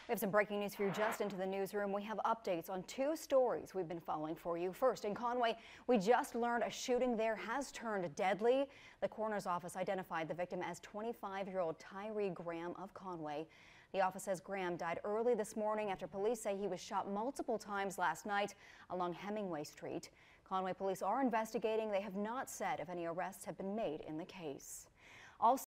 We have some breaking news for you just into the newsroom. We have updates on two stories we've been following for you. First, in Conway, we just learned a shooting there has turned deadly. The coroner's office identified the victim as 25-year-old Tyree Graham of Conway. The office says Graham died early this morning after police say he was shot multiple times last night along Hemingway Street. Conway police are investigating. They have not said if any arrests have been made in the case. Also,